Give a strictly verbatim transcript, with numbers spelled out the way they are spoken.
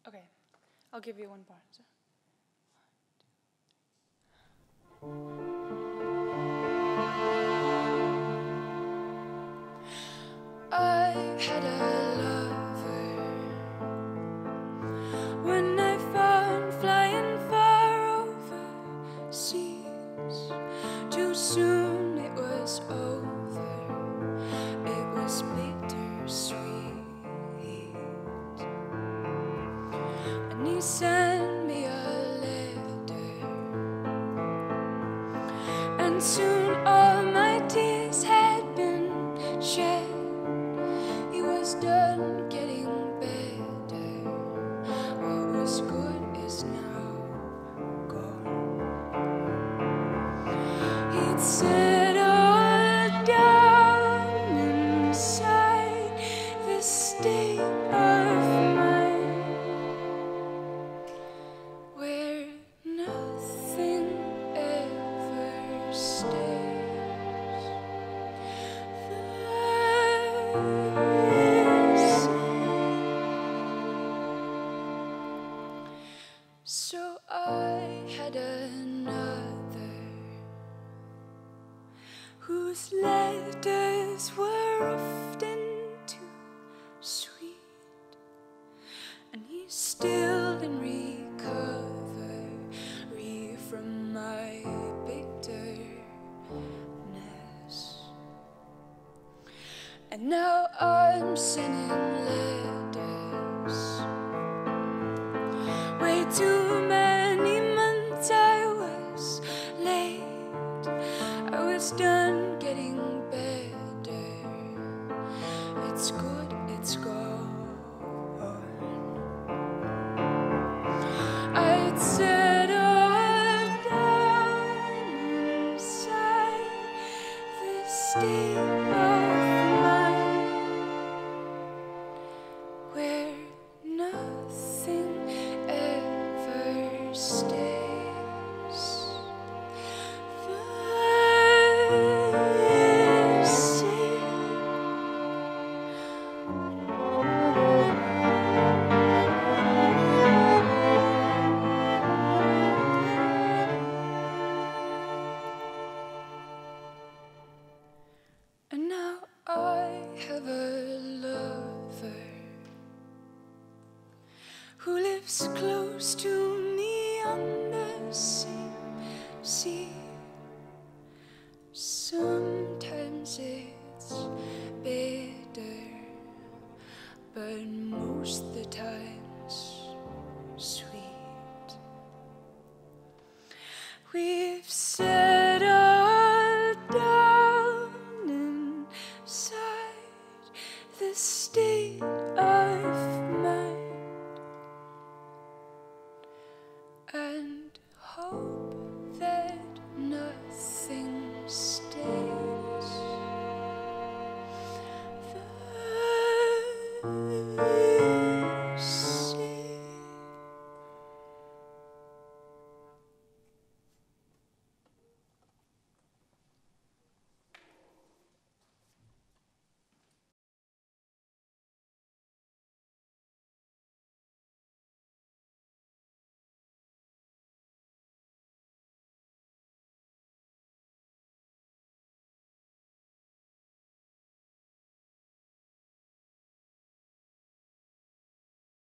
Okay, I'll give you one part. So. I had a lover when I found flying far overseas. Too soon it was over. It was bittersweet. And he sent me a letter, and soon all my tears had been shed. He was done getting better. What was good is now gone. He'd settled down inside this state of mind where nothing ever stays the same. So I had another whose letters were often too sweet, and he's still in recovery from my bitterness. And now I'm sending letters. Way too many months I was late. I was done getting better. It's good, it's gone. I'd settled down inside this state of mind where nothing ever stays the same. And now I have a lover who lives close to me on the same sea.